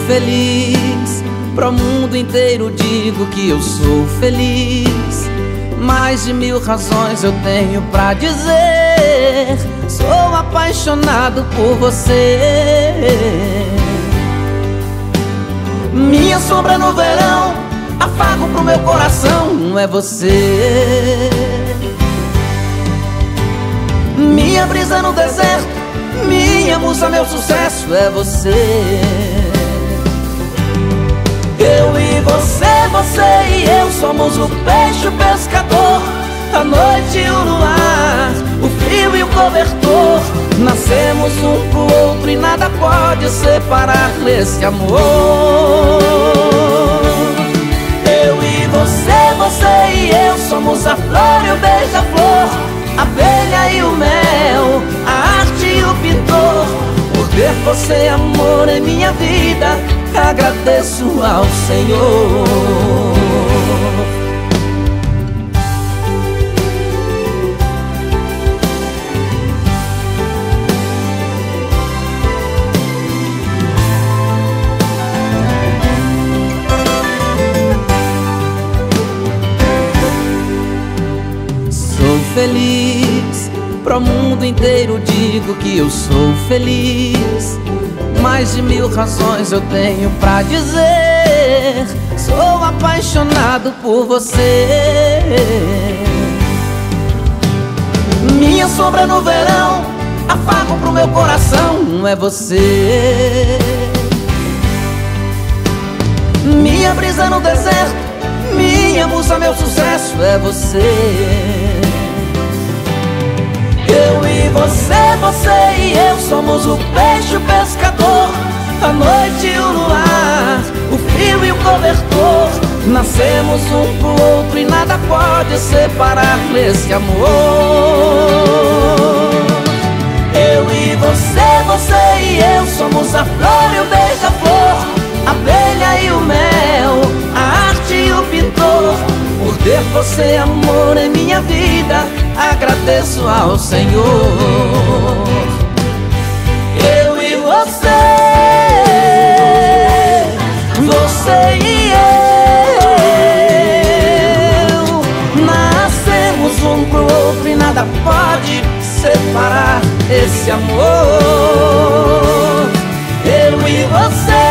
feliz, pro mundo inteiro digo que eu sou feliz. Mais de 1000 razões eu tenho pra dizer, sou apaixonado por você. Minha sombra no verão, afago pro meu coração, é você. Minha brisa no deserto, minha musa, meu sucesso, é você. Eu e você, você e eu somos o peixe, o pescador, a noite e o luar, o frio e o cobertor. Nascemos um pro outro e nada pode separar nesse amor. Eu e você, você e eu somos a flor e o beija-flor, a abelha e o mel, a arte e o pintor. Por ter você, amor, em minha vida, agradeço ao Senhor. Sou feliz, pro mundo inteiro digo que eu sou feliz. Mais de 1000 razões eu tenho pra dizer, sou apaixonado por você. Minha sombra no verão, afago pro meu coração, é você. Minha brisa no deserto, minha musa, meu sucesso, é você. Eu e você, você e eu somos o peixe, o pescador, a noite e o luar, o frio e o cobertor. Nascemos um pro outro e nada pode separar nesse amor. Eu e você, você e eu somos a flor e o beija-flor, a abelha e o mel, a arte e o pintor. Por ter você, amor, em minha vida, agradeço ao Senhor. Eu e você, você e eu, nascemos um pro outro e nada pode separar esse amor. Eu e você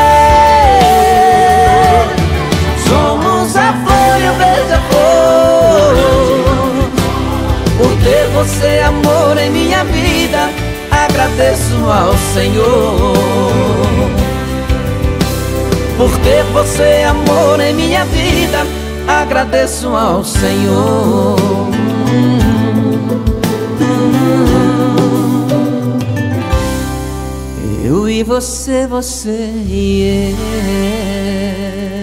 somos a flor e o beija-flor. Por ter você, amor, em minha vida, agradeço ao Senhor. Por ter você, amor, em minha vida, agradeço ao Senhor. Eu e você, você e eu.